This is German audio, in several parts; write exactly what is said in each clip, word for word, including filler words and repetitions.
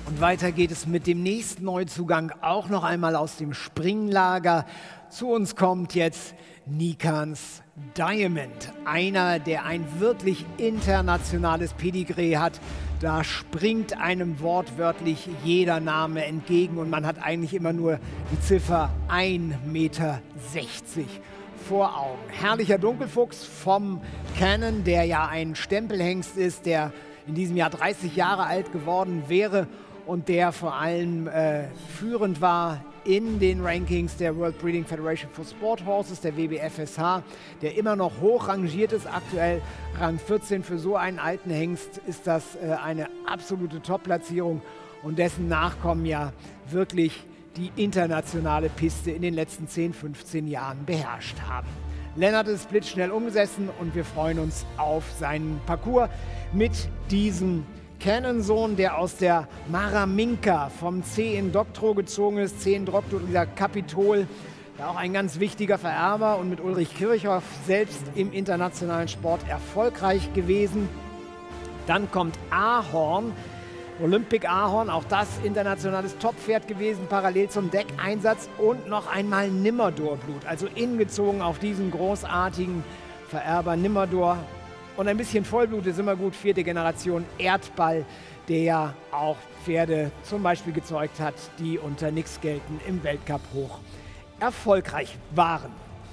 Und weiter geht es mit dem nächsten Neuzugang, auch noch einmal aus dem Springlager. Zu uns kommt jetzt Nikans Diamond, einer, der ein wirklich internationales Pedigree hat. Da springt einem wortwörtlich jeder Name entgegen und man hat eigentlich immer nur die Ziffer ein Meter sechzig vor Augen. Herrlicher Dunkelfuchs vom Cannon, der ja ein Stempelhengst ist, der in diesem Jahr dreißig Jahre alt geworden wäre und der vor allem äh, führend war in den Rankings der World Breeding Federation for Sport Horses, der W B F S H, der immer noch hoch rangiert ist, aktuell Rang vierzehn. Für so einen alten Hengst ist das äh, eine absolute Top-Platzierung und dessen Nachkommen ja wirklich die internationale Piste in den letzten zehn, fünfzehn Jahren beherrscht haben. Lennart ist blitzschnell umgesessen und wir freuen uns auf seinen Parcours mit diesem Cannon-Sohn, der aus der Maraminka vom C in Doctro gezogen ist. C in Doctro, dieser Kapitol, ja auch ein ganz wichtiger Vererber und mit Ulrich Kirchhoff selbst im internationalen Sport erfolgreich gewesen. Dann kommt Ahorn, Olympic Ahorn, auch das internationales Top-Pferd gewesen, parallel zum Deckeinsatz und noch einmal Nimmerdor-Blut, also ingezogen auf diesen großartigen Vererber Nimmerdor. Und ein bisschen Vollblut ist immer gut, vierte Generation Erdball, der ja auch Pferde zum Beispiel gezeugt hat, die unter nix gelten im Weltcup hoch erfolgreich waren.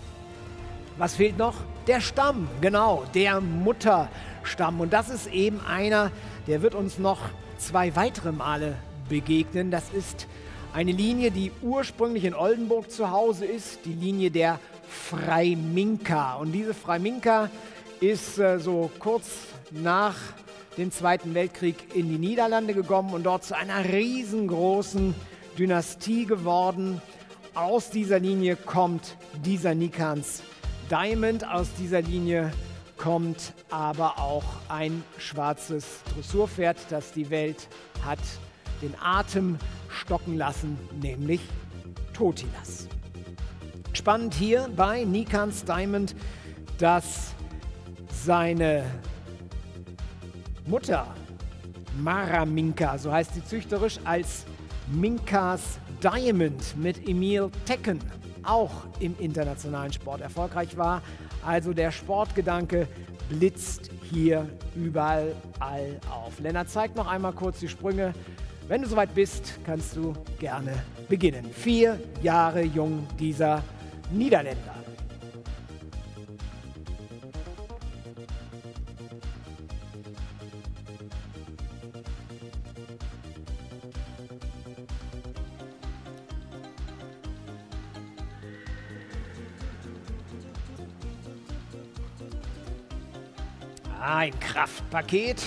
Was fehlt noch? Der Stamm, genau, der Mutterstamm. Und das ist eben einer, der wird uns noch zwei weitere Male begegnen. Das ist eine Linie, die ursprünglich in Oldenburg zu Hause ist, die Linie der Freiminka. Und diese Freiminka ist äh, so kurz nach dem Zweiten Weltkrieg in die Niederlande gekommen und dort zu einer riesengroßen Dynastie geworden. Aus dieser Linie kommt dieser Nikans Diamond, aus dieser Linie kommt aber auch ein schwarzes Dressurpferd, das die Welt hat den Atem stocken lassen, nämlich Totilas. Spannend hier bei Nikans Diamond, dass seine Mutter Maraminka, so heißt sie züchterisch, als Minkas Diamond mit Emil Tecken auch im internationalen Sport erfolgreich war. Also der Sportgedanke blitzt hier überall auf. Lennart zeigt noch einmal kurz die Sprünge. Wenn du soweit bist, kannst du gerne beginnen. Vier Jahre jung, dieser Niederländer. Ein Kraftpaket.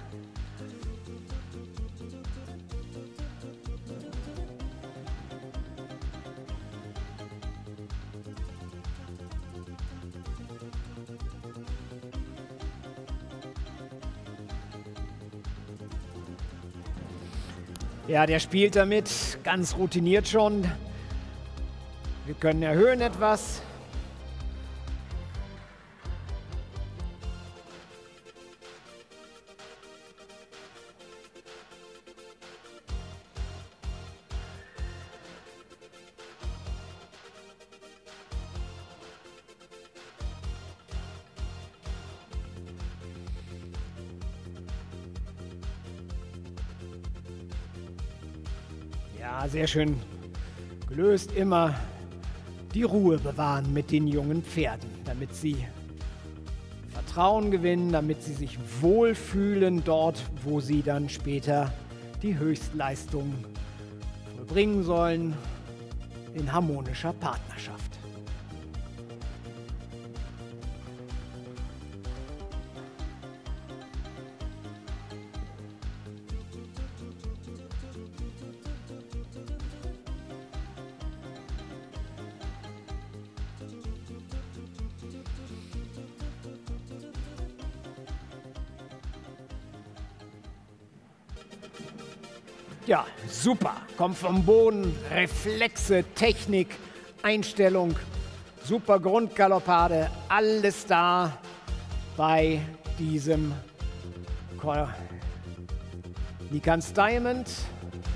Ja, der spielt damit, ganz routiniert schon. Wir können erhöhen etwas. Ja, sehr schön gelöst. Immer die Ruhe bewahren mit den jungen Pferden, damit sie Vertrauen gewinnen, damit sie sich wohlfühlen dort, wo sie dann später die Höchstleistung vollbringen sollen, in harmonischer Partnerschaft. Ja, super. Kommt vom Boden, Reflexe, Technik, Einstellung, super Grundgaloppade, alles da bei diesem Nikans Diamond.